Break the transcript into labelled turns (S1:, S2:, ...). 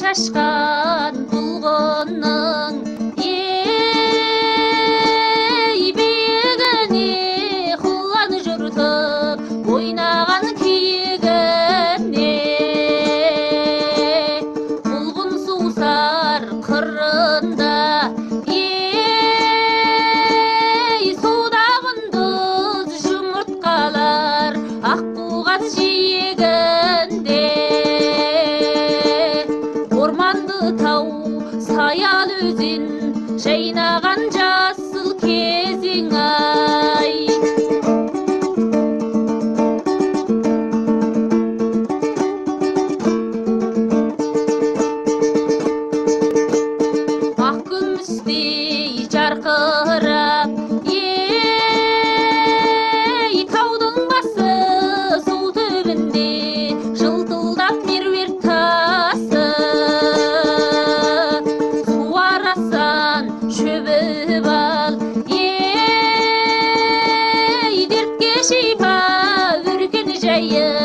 S1: шашқан бұлғынның биігіне құлан жұртып ойнаған киігіне бұлғын сусар қырында суда құндыз жұмыртқалар аққуғат жиегінде орманды тау саял өзен жайнаған жасыл кезең ай. Ақ күмістей жарқырап таудың басы су түбінде жылтылдап меруерт тасы суарасан шөбіп ал дертке шипа өркен жайы